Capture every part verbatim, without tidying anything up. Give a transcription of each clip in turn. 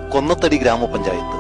കൊന്നത്തടി ഗ്രാമപഞ്ചായത്ത്.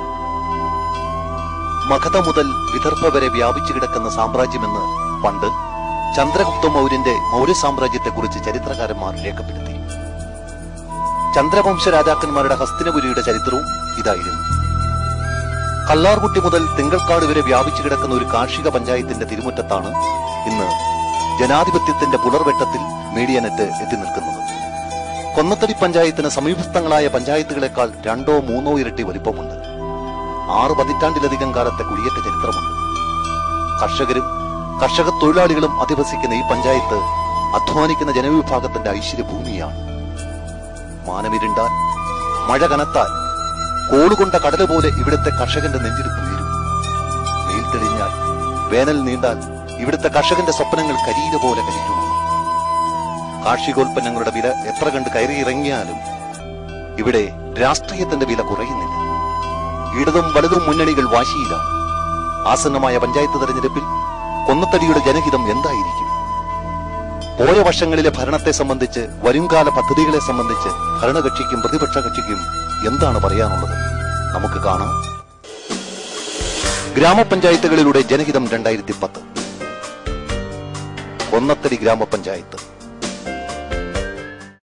മഗധ മുതൽ വിദർഭ വരെ വ്യാപിച്ചു കിടക്കുന്ന സാമ്രാജ്യമെന്ന് പണ്ട് ചന്ദ്രഗുപ്ത മൗര്യന്റെ മൗര്യ സാമ്രാജ്യത്തെക്കുറിച്ച് ചരിത്രകാരന്മാർ രേഖപ്പെടുത്തി. ചന്ദ്രവംശ രാജാക്കന്മാരുടെ ഹസ്തിനപുരിയുടെ ചരിത്രവും ഇതായിരുന്നു. കല്ലാർകുട്ടി മുതൽ തിങ്കൾക്കാട് വരെ വ്യാപിച്ചു കിടക്കുന്ന ഒരു കാർഷിക പഞ്ചായത്തിന്റെ തിരുമുറ്റത്താണ് ഇന്ന് ജനാധിപത്യത്തിന്റെ പുലർവെട്ടത്തിൽ മീഡിയനെറ്റ് എത്തി നിൽക്കുന്നത്. കൊന്നത്തടി പഞ്ചായത്തിന് സമീപസ്ഥങ്ങളായ പഞ്ചായത്തുകളെക്കാൾ രണ്ടോ മൂന്നോ ഇരട്ടി വലിപ്പമുണ്ട്. ആറ് പതിറ്റാണ്ടിലധികം കാലത്തെ കുടിയേറ്റ ചരിത്രമുണ്ട്. കർഷകരും കർഷക തൊഴിലാളികളും അധിവസിക്കുന്ന ഈ പഞ്ചായത്ത് അധ്വാനിക്കുന്ന ജനവിഭാഗത്തിന്റെ ഐശ്വര്യഭൂമിയാണ്. മാനമിരുണ്ടാൽ, മഴ കനത്താൽ, കോളുകൊണ്ട കടല് പോലെ ഇവിടുത്തെ കർഷകന്റെ നെഞ്ചിടിപ്പ് ഉയരും. വെയിൽ തെളിഞ്ഞാൽ, വേനൽ നീണ്ടാൽ ഇവിടുത്തെ കർഷകന്റെ സ്വപ്നങ്ങൾ കരിയില പോലെ കരിക്കുന്നു. കാർഷികോൽപ്പന്നങ്ങളുടെ വില എത്ര കണ്ട് കയറിയിറങ്ങിയാലും ഇവിടെ രാഷ്ട്രീയത്തിന്റെ വില കുറയുന്നില്ല. ഇടതും വലതും മുന്നണികൾ വാശിയിലാണ്. ആസന്നമായ പഞ്ചായത്ത് തെരഞ്ഞെടുപ്പിൽ കൊന്നത്തടിയുടെ ജനഹിതം എന്തായിരിക്കും? പോയ വർഷങ്ങളിലെ ഭരണത്തെ സംബന്ധിച്ച്, വരുംകാല പദ്ധതികളെ സംബന്ധിച്ച് ഭരണകക്ഷിക്കും പ്രതിപക്ഷ കക്ഷിക്കും എന്താണ് പറയാനുള്ളത്? നമുക്ക് കാണാം. ഗ്രാമപഞ്ചായത്തുകളിലൂടെ ജനഹിതം രണ്ടായിരത്തി പത്ത്. കൊന്നത്തടി ഗ്രാമപഞ്ചായത്ത്.